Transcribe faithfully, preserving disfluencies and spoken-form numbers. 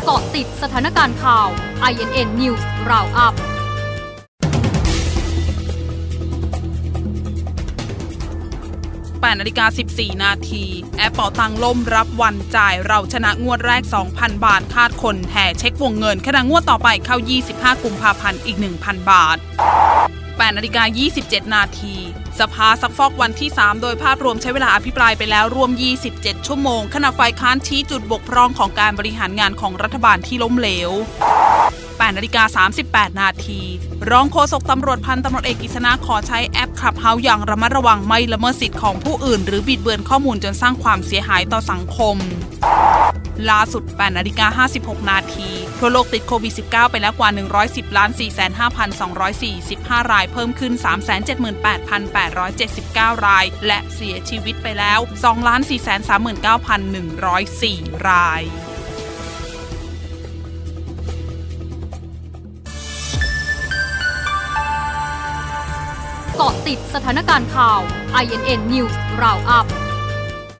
เกาะติดสถานการณ์ข่าว ไอ เอ็น เอ็น News Roundup แปดนาฬิกาสิบสี่นาทีแอปเป๋าตังล่มรับวันจ่ายเราชนะงวดแรก สองพัน บาทคาดคนแห่เช็ควงเงินขณะงวดต่อไปเข้ายี่สิบห้ากุมภาพันธ์อีก หนึ่งพัน บาทแปดนาฬิกายี่สิบเจ็ดนาทีสภาซักฟอกวันที่สามโดยภาพรวมใช้เวลาอภิปรายไปแล้วรวมยี่สิบเจ็ดชั่วโมงขณะฝ่ายค้านชี้จุดบกพร่องของการบริหารงานของรัฐบาลที่ล้มเหลวแปดนาฬิกาสามสิบแปดนาทีรองโฆษกตำรวจพันตำรวจเอกกฤษณะขอใช้แอป Clubhouse อย่างระมัดระวังไม่ละเมิดสิทธิ์ของผู้อื่นหรือบิดเบือนข้อมูลจนสร้างความเสียหายต่อสังคมล่าสุดแปดนาฬิกาห้าสิบหกนาทีทั่วโลกติดโควิด สิบเก้า ไปแล้วกว่าหนึ่งร้อยสิบล้านสี่แสนห้าพันสองร้อยสี่สิบห้ารายเพิ่มขึ้น สามแสนเจ็ดหมื่นแปดพันแปดร้อยเจ็ดสิบเก้ารายและเสียชีวิตไปแล้ว สองล้านสี่แสนสามหมื่นเก้าพันหนึ่งร้อยสี่รายเกาะติดสถานการณ์ข่าว ไอ เอ็น เอ็น News Roundup